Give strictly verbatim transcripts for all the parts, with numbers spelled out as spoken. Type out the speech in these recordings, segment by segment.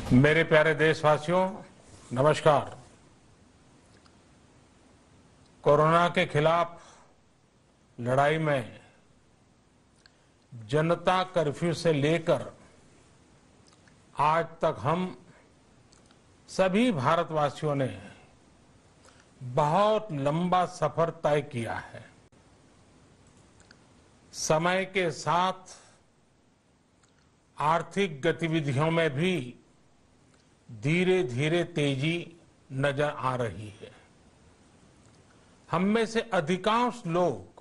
मेरे प्यारे देशवासियों, नमस्कार। कोरोना के खिलाफ लड़ाई में जनता कर्फ्यू से लेकर आज तक हम सभी भारतवासियों ने बहुत लंबा सफर तय किया है। समय के साथ आर्थिक गतिविधियों में भी धीरे धीरे तेजी नजर आ रही है। हम में से अधिकांश लोग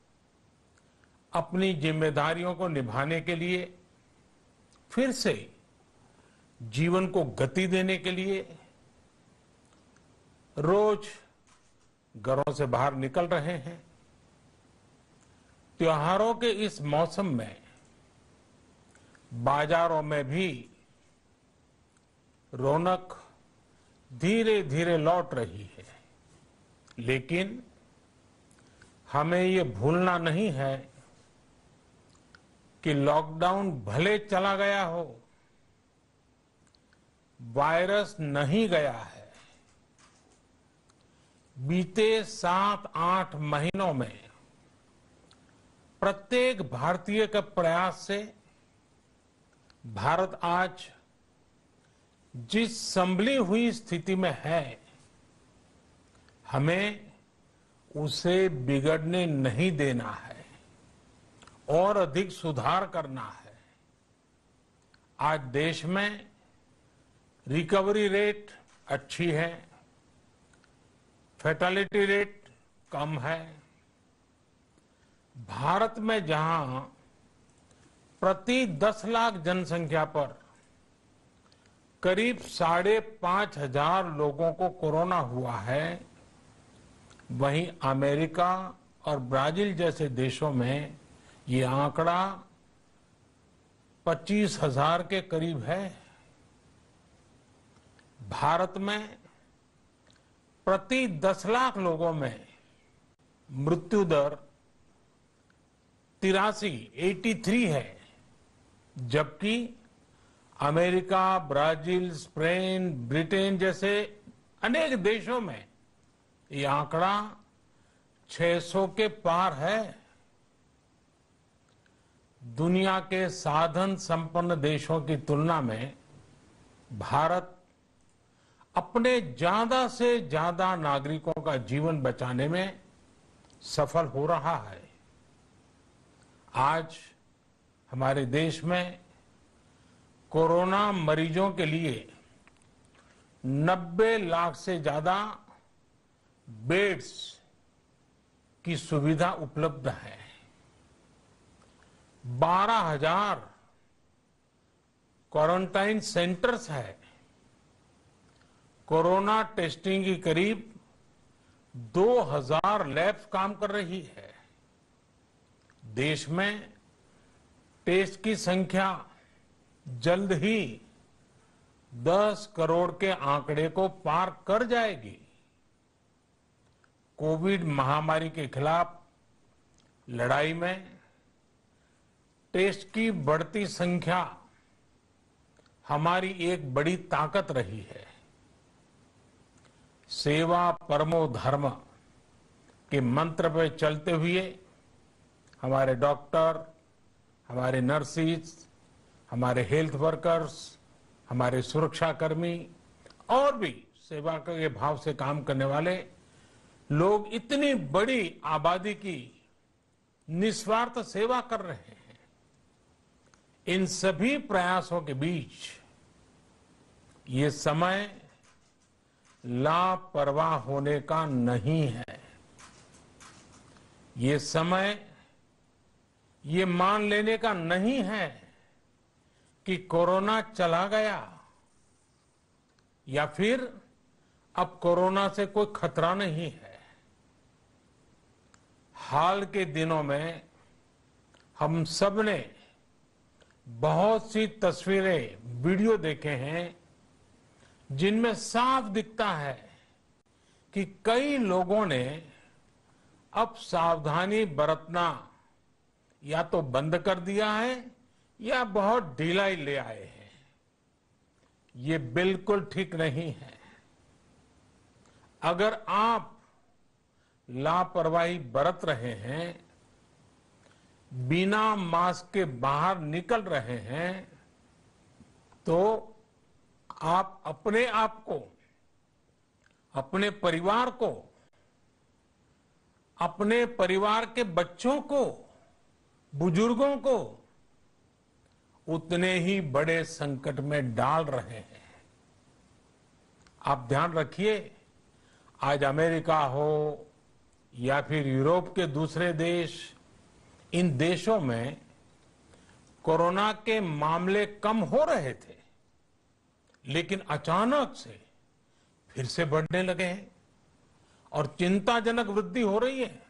अपनी जिम्मेदारियों को निभाने के लिए, फिर से जीवन को गति देने के लिए रोज घरों से बाहर निकल रहे हैं। त्योहारों के इस मौसम में बाजारों में भी रौनक धीरे धीरे लौट रही है, लेकिन हमें ये भूलना नहीं है कि लॉकडाउन भले चला गया हो, वायरस नहीं गया है। बीते सात आठ महीनों में प्रत्येक भारतीय के प्रयास से भारत आज जिस संभली हुई स्थिति में है, हमें उसे बिगड़ने नहीं देना है और अधिक सुधार करना है। आज देश में रिकवरी रेट अच्छी है, फैटेलिटी रेट कम है। भारत में जहां प्रति दस लाख जनसंख्या पर करीब साढ़े पांच हजार लोगों को कोरोना हुआ है, वहीं अमेरिका और ब्राजील जैसे देशों में ये आंकड़ा पच्चीस हजार के करीब है। भारत में प्रति दस लाख लोगों में मृत्यु दर तिरासी तिरासी है, जबकि अमेरिका, ब्राजील, स्पेन, ब्रिटेन जैसे अनेक देशों में ये आंकड़ा छह सौ के पार है। दुनिया के साधन संपन्न देशों की तुलना में भारत अपने ज्यादा से ज्यादा नागरिकों का जीवन बचाने में सफल हो रहा है। आज हमारे देश में कोरोना मरीजों के लिए नब्बे लाख से ज्यादा बेड्स की सुविधा उपलब्ध है। बारह हजार क्वारंटाइन सेंटर्स है। कोरोना टेस्टिंग की करीब दो हजार लैब्स काम कर रही है। देश में टेस्ट की संख्या जल्द ही दस करोड़ के आंकड़े को पार कर जाएगी। कोविड महामारी के खिलाफ लड़ाई में टेस्ट की बढ़ती संख्या हमारी एक बड़ी ताकत रही है। सेवा परमो धर्म के मंत्र पर चलते हुए हमारे डॉक्टर, हमारे नर्सिस, हमारे हेल्थ वर्कर्स, हमारे सुरक्षाकर्मी और भी सेवा के भाव से काम करने वाले लोग इतनी बड़ी आबादी की निस्वार्थ सेवा कर रहे हैं। इन सभी प्रयासों के बीच ये समय लापरवाह होने का नहीं है। ये समय ये मान लेने का नहीं है कि कोरोना चला गया या फिर अब कोरोना से कोई खतरा नहीं है। हाल के दिनों में हम सब ने बहुत सी तस्वीरें, वीडियो देखे हैं जिनमें साफ दिखता है कि कई लोगों ने अब सावधानी बरतना या तो बंद कर दिया है या बहुत ढिलाई ले आए हैं। ये बिल्कुल ठीक नहीं है। अगर आप लापरवाही बरत रहे हैं, बिना मास्क के बाहर निकल रहे हैं, तो आप अपने आप को, अपने परिवार को, अपने परिवार के बच्चों को, बुजुर्गों को उतने ही बड़े संकट में डाल रहे हैं। आप ध्यान रखिए, आज अमेरिका हो या फिर यूरोप के दूसरे देश, इन देशों में कोरोना के मामले कम हो रहे थे, लेकिन अचानक से फिर से बढ़ने लगे हैं और चिंताजनक वृद्धि हो रही है।